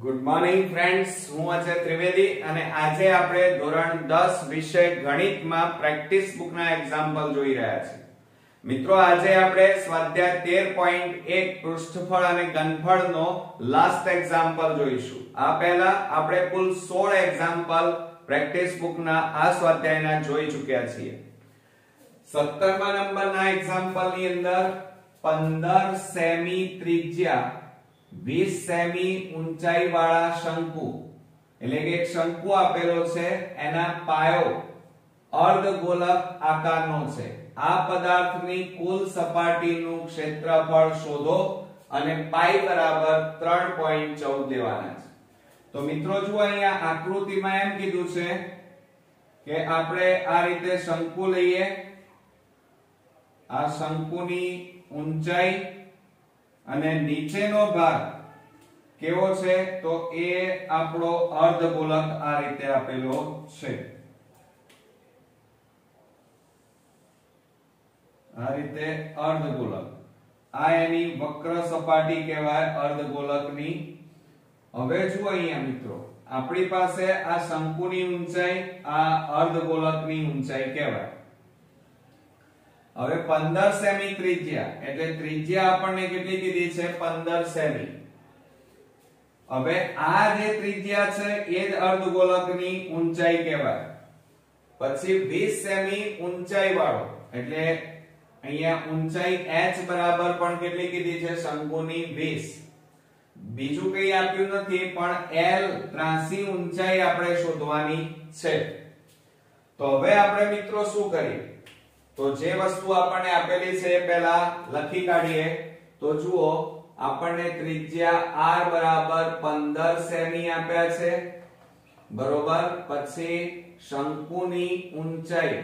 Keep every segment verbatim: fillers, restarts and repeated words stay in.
Good morning friends, હું અજય ત્રિવેદી અને આજે આપણે ધોરણ દસ વિષય ગણિતમાં પ્રેક્ટિસ બુકના એક્ઝામ્પલ જોઈ રહ્યા છીએ. મિત્રો, આજે આપણે સ્વાધ્યાય તેર પોઈન્ટ એક પૃષ્ઠફળ અને ઘનફળનો લાસ્ટ એક્ઝામ્પલ જોઈશું. આ પહેલા આપણે કુલ સોળ એક્ઝામ્પલ પ્રેક્ટિસ બુકના આ સ્વાધ્યાયના જોઈ ચૂક્યા છીએ. સત્તરમા નંબરના એક્ઝામ્પલની અંદર પંદર સેમી ત્રિજ્યા વીસ સેમી ઊંચાઈ વાળા શંકુ, એટલે કે એક શંકુ આપેલો છે, એના પાયો અર્ધગોલક આકારનો છે. આ પદાર્થની કુલ સપાટીનું ક્ષેત્રફળ શોધો અને પાઈ બરાબર ત્રણ પોઈન્ટ ચૌદ લેવાના છે. તો મિત્રો જુઓ, અહીંયા આકૃતિમાં એમ કીધું છે કે આપણે આ રીતે શંકુ લઈએ. આ શંકુની ઊંચાઈ અને નીચેનો ભાગ કેવો છે? તો એ આપણો અર્ધગોલક આ રીતે આપેલો છે. આ રીતે અર્ધગોલક, આ એની વક્ર સપાટી કહેવાય અર્ધગોલકની. હવે જુઓ અહીંયા મિત્રો, આપણી પાસે આ શંકુની ઊંચાઈ, આ અર્ધગોલકની ઊંચાઈ કહેવાય. હવે પંદર સેમી ત્રિજ્યા, એટલે ત્રિજ્યા આપણને કેટલી કીધી છે? પંદર સેમી. હવે આ જે ત્રિજ્યા છે એ જ અર્ધગોલકની ઊંચાઈ કહેવાય. પછી વીસ સેમી ઊંચાઈ વાળો, એટલે અહીંયા ઊંચાઈ h બરાબર પણ કેટલી કીધી છે? શંકુની વીસ. બીજું કઈ આપ્યું નથી, પણ l ત્રાંસી ઊંચાઈ આપણે શોધવાની છે. તો હવે આપણે મિત્રો શું કરીએ? તો જે વસ્તુ આપણને આપેલી છે એ પહેલા લખી કાઢીએ. તો જુઓ, આપણને ત્રિજ્યા r બરાબર પંદર સેમી આપ્યા છે, બરોબર. પછી શંકુની ઊંચાઈ,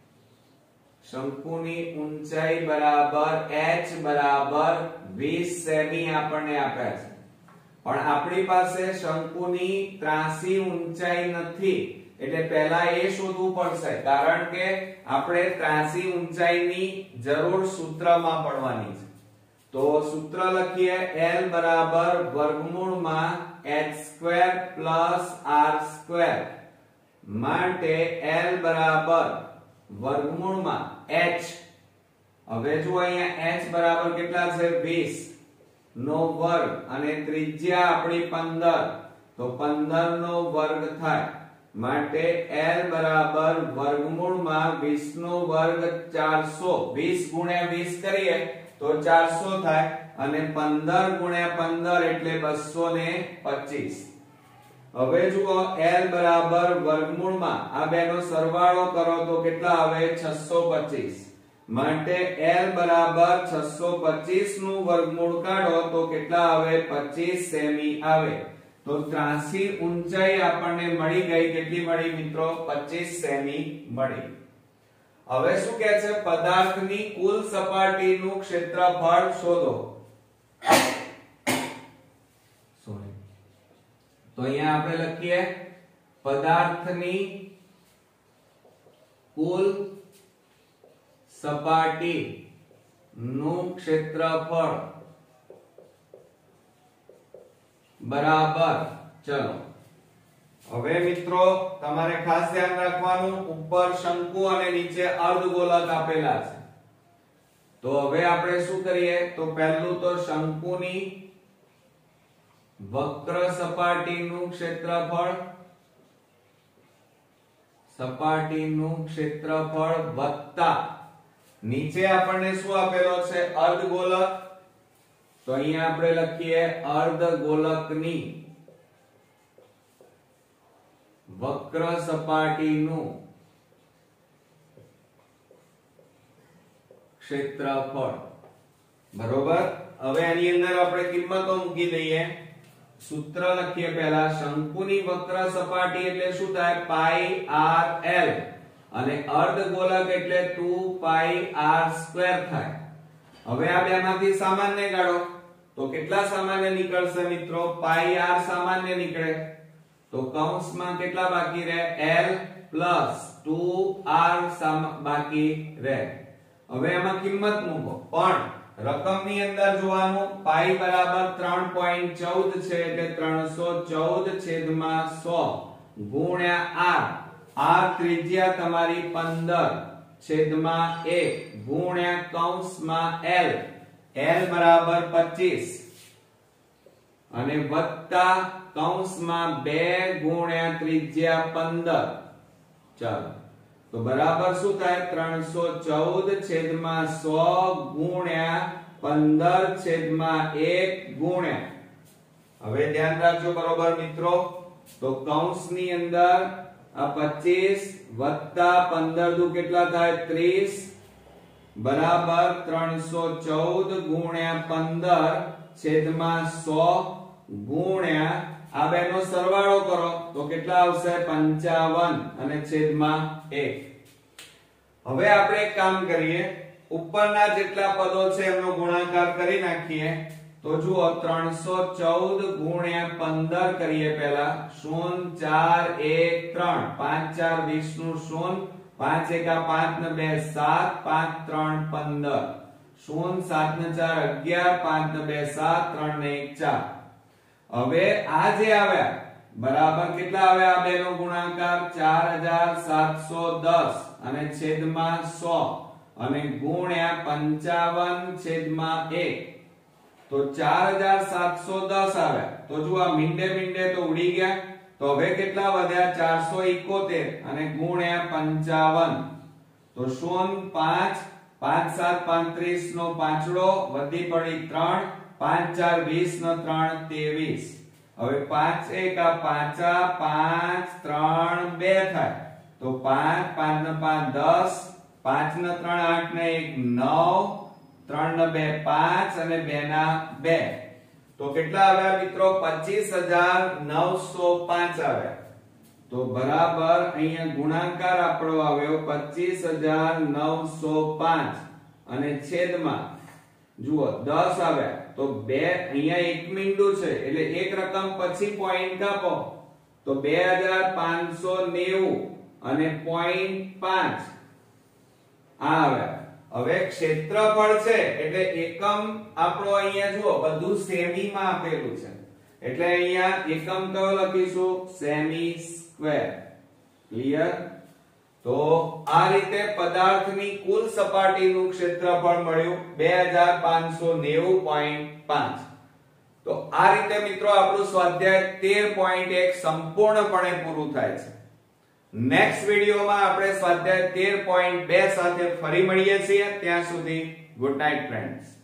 શંકુની ઊંચાઈ બરાબર h બરાબર વીસ સેમી આપણને આપ્યા છે. પણ આપણી પાસે શંકુની ત્રાંસી ઊંચાઈ નથી, એટલે પહેલા એ શોધવું પડશે, કારણ કે આપણે ત્રાંસી ઊંચાઈની જરૂર સૂત્રમાં પડવાની છે. તો સૂત્ર લખીએ, l બરાબર વર્ગમૂળમાં h square plus r square, માટે l બરાબર વર્ગમૂળમાં h. હવે જો અહીંયા h બરાબર કેટલા છે? વીસ નો વર્ગ, અને ત્રિજ્યા આપણી પંદર, તો પંદર નો વર્ગ થાય, માટે l બરાબર વર્ગમૂળમાં વીસ નો વર્ગ ચારસો. વીસ ગુણ્યા વીસ કરીએ તો ચારસો થાય, અને પંદર ગુણ્યા પંદર એટલે બસો પચીસ. હવે જુઓ, l બરાબર વર્ગમૂળમાં આ બેનો સરવાળો કરો તો કેટલા આવે? છસો પચીસ. માટે l બરાબર છસો પચીસ નું વર્ગમૂળ કાઢો તો કેટલા આવે? પચીસ સેમી આવે. તો ત્રાંસી ઊંચાઈ આપણને મળી ગઈ. કેટલી મળી મિત્રો? પચીસ સેમી મળી. હવે શું કહે છે? પદાર્થની કુલ સપાટીનું ક્ષેત્રફળ શોધો. સોરી, તો અહીંયા આપણે લખીએ, પદાર્થની કુલ સપાટી નું ક્ષેત્રફળ બરાબર. ચલો, હવે મિત્રો તમારે ખાસ ધ્યાન રાખવાનું, ઉપર શંકુ અને નીચે અર્ધગોલક આપેલા છે. તો હવે આપણે શું કરીએ? તો પહેલું તો શંકુની વક્ર સપાટીનું ક્ષેત્રફળ, સપાટીનું ક્ષેત્રફળ વત્તા નીચે આપણને શું આપેલો છે? અર્ધગોલક. તો અહીંયા આપણે લખીએ, અર્ધગોલકની વક્ર સપાટીનું ક્ષેત્રફળ, બરોબર. હવે આની અંદર આપણે કિંમતો મૂકી દઈએ. સૂત્ર લખીએ પહેલા, શંકુની વક્ર સપાટી એટલે શું થાય? પાઈ r l, અને અર્ધગોલક એટલે ટુ પાઈ r સ્ક્વેર થાય. હવે આ બેમાંથી સામાન્ય કાઢો તો કેટલા સામાન્ય નીકળશે મિત્રો? પાઈ r સામાન્ય નીકળે, તો કૌંસમાં કેટલા બાકી રહે? l પ્લસ ટુ r બાકી રહે. હવે આમાં કિંમત મૂકો, પણ રકમની અંદર જોવાનું પાઈ બરાબર ત્રણ પોઈન્ટ ચૌદ છે એટલે ત્રણસો ચૌદ છેદમાં સો ગુણ્યા r r ત્રિજ્યા તમારી પંદર છેદમાં એક ગુણ્યા કૌંસમાં l l બરાબર પચીસ અને વત્તા કૌંસમાં બે ગુણ્યા ત્રિજ્યા પંદર ચાલો તો બરાબર શું થાય ત્રણસો ચૌદ છેદમાં સો ગુણ્યા પંદર છેદમાં એક ગુણ્યા હવે ધ્યાન રાખજો બરોબર મિત્રો તો કૌંસની અંદર આ પચીસ વત્તા પંદર દુ કેટલા થાય ત્રીસ બરાબર ત્રણસો ચૌદ ગુણ્યા પંદર છેદમાં સો ગુણ્યા આ બેનો સરવાળો કરો તો કેટલા આવશે પંચાવન અને છેદમાં એક હવે આપણે એક કામ કરીએ ઉપરના જેટલા પદો છે એમનો ગુણાકાર કરી નાખીએ તો જુઓ ત્રણસો ચૌદ ગુણ્યા પંદર કરીએ પહેલા શૂન્ય ચાર એક ત્રણ પાંચ ચાર વીસ નું શૂન્ય પાંચ એકા પાંચ ને બે સાત પાંચ ત્રણ પંદર શૂન્ય સાત ને ચાર અગિયાર પાંચ ને બે સાત ત્રણ ને એક ચાર હવે આ જે આવ્યા બરાબર કેટલા આવ્યા આ બેનો ગુણાકાર ચાર હજાર સાતસો દસ અને છેદમાં સો અને ગુણ્યા પંચાવન છેદમાં એક તો ચાર હજાર સાતસો દસ આવ્યા તો જો આ મીંડે મીંડે તો ઉડી ગયા તો હવે કેટલા વધ્યા ચારસો એકોતેર અને ગુણ્યા પંચાવન તો શૂન્ય પાંચ પાંચ સાત પાંત્રીસ નો પાંચડો વધી પડી ત્રણ પાંચ ચાર વીસ નો ત્રણ ત્રેવીસ હવે પાંચ એકા પાંચા પાંચ ત્રણ બે થાય તો પાંચ પાંચ ને પાંચ દસ પાંચ ને ત્રણ આઠ ને એક નવ ત્રણ ને બે પાંચ અને બે ના બે તો કેટલા આવ્યા મિત્રો પચીસ હજાર નવસો પાંચ આવ્યા તો બરાબર અહીંયા ગુણાકાર આપણો આવ્યો પચીસ હજાર નવસો પાંચ અને છેદમાં જુઓ દસ આવ્યા તો બે અહીંયા એક મીંડું છે એટલે એક રકમ પછી પોઈન્ટ કાપો તો બે હજાર પાંચસો નેવું અને પોઈન્ટ પાંચ આ આવ્યા હવે ક્ષેત્રફળ છે એટલે એકમ આપણો અહીંયા જુઓ બધું સેમી માં આપેલું છે એટલે અહીંયા એકમ કયો લખીશું સેમી સ્ક્વેર ક્લિયર તો આ રીતે પદાર્થની કુલ સપાટીનું ક્ષેત્રફળ મળ્યું બે હજાર પાંચસો નેવું પોઈન્ટ પાંચ તો આ રીતે મિત્રો આપણું સ્વાધ્યાય તેર પોઈન્ટ એક સંપૂર્ણપણે પૂરું થાય છે નેક્સ્ટ વિડિયોમાં આપણે સ્વાધ્યાય તેર પોઈન્ટ બે સાથે ફરી મળીએ છીએ ત્યાં સુધી ગુડ નાઈટ ફ્રેન્ડ્સ